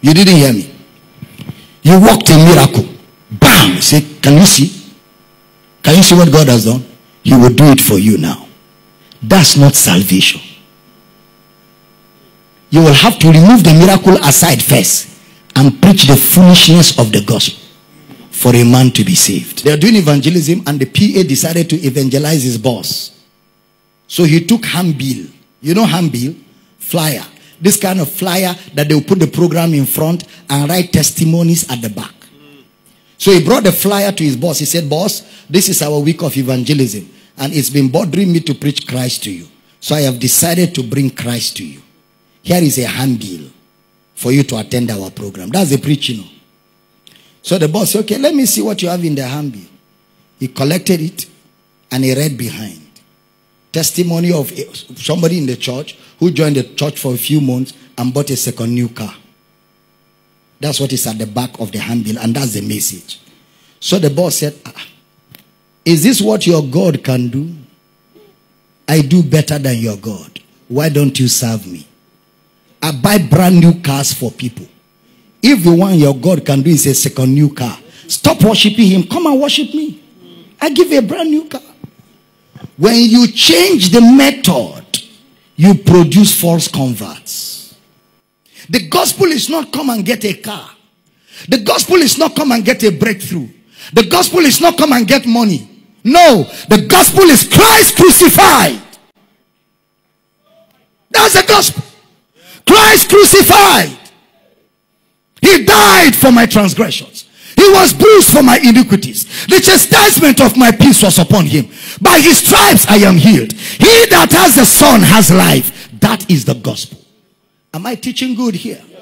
You didn't hear me. You worked a miracle. Bam! Say, can you see? Can you see what God has done? He will do it for you now. That's not salvation. You will have to remove the miracle aside first and preach the foolishness of the gospel for a man to be saved. They are doing evangelism and the PA decided to evangelize his boss. So he took handbill. You know handbill? Flyer. This kind of flyer that they will put the program in front and write testimonies at the back. So he brought the flyer to his boss. He said, boss, this is our week of evangelism and it's been bothering me to preach Christ to you. So I have decided to bring Christ to you. Here is a handbill for you to attend our program. That's the preaching. So the boss said, okay, let me see what you have in the handbill. He collected it and he read behind. Testimony of somebody in the church who joined the church for a few months and bought a second new car. That's what is at the back of the handbill and that's the message. So the boss said, is this what your God can do? I do better than your God. Why don't you serve me? I buy brand new cars for people. If the one your God can do is a second new car, stop worshiping him. Come and worship me. I give you a brand new car. When you change the method, you produce false converts. The gospel is not come and get a car. The gospel is not come and get a breakthrough. The gospel is not come and get money. No, the gospel is Christ crucified. That's the gospel. Christ crucified. He died for my transgressions. He was bruised for my iniquities. The chastisement of my peace was upon him. By his stripes I am healed. He that has the Son has life. That is the gospel. Am I teaching good here?